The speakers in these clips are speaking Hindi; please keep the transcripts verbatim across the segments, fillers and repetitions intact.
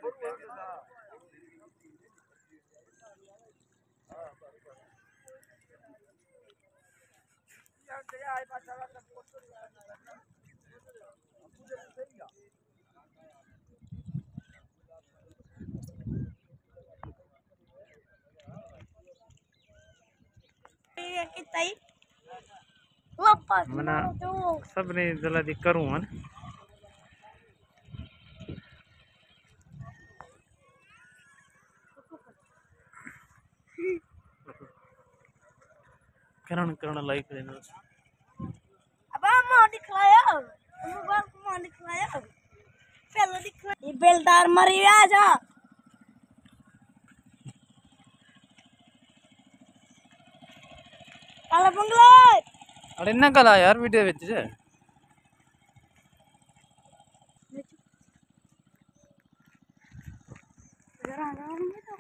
मना सबने जला दी करूँ है करण करण लाइक लेना अब हम दिखलाया मोबाइल को दिखलाया पहले दिखला ये बेलदार मरी गया जा काला बंगला अरे ना कला यार वीडियो विच जे जरा आराम में तो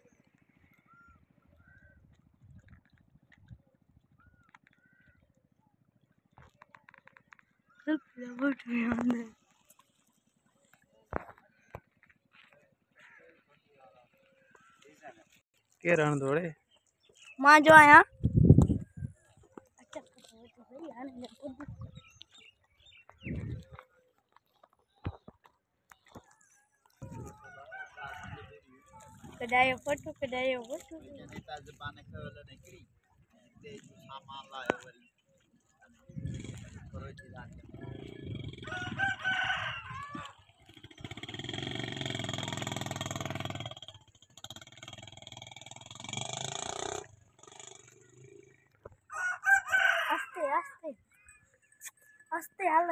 सब लवट में आने के रहन दौड़े मां जो आया अच्छा तो सही यार कदाई फोटो कदाई फोटो नेता ज़बान खवल निकली ते सामान लायो वरी करो जी रात आस्ते आस्ते आस्ते हाल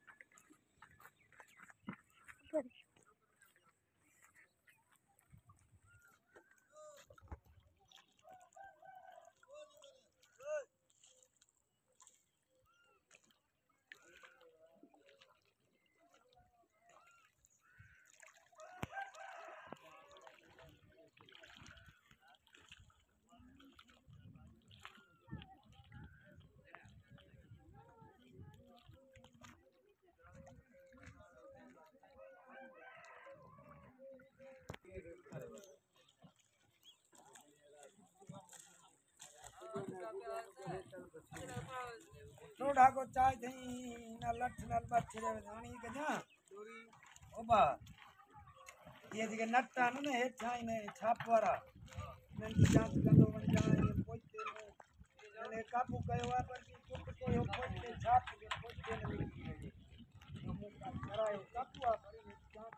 थोड़ा को चाय थी न लठ न बच्चे धानी कजा ओबा ये दिके नट्टा न ने हेठाई ने छाप वाला नंदी जांच कंदो वन जाए पोइते ने काबू कयो आ पर कुछ कोयो पोइते छाप के पोइते ने मुंह का करायो काबू आ पर जांच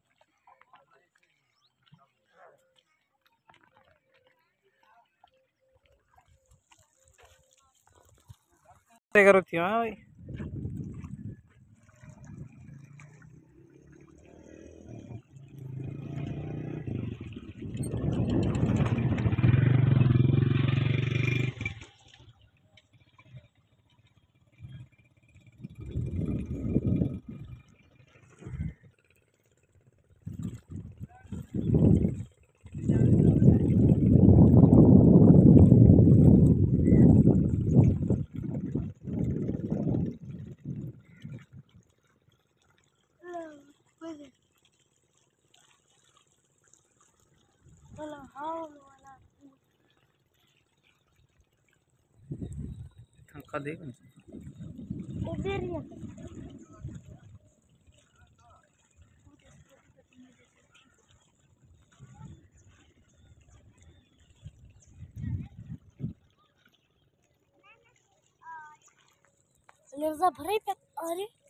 करो थी हां भाई वाला हाउ वाला थका देख उधर ही निर्जा भरे पे अरे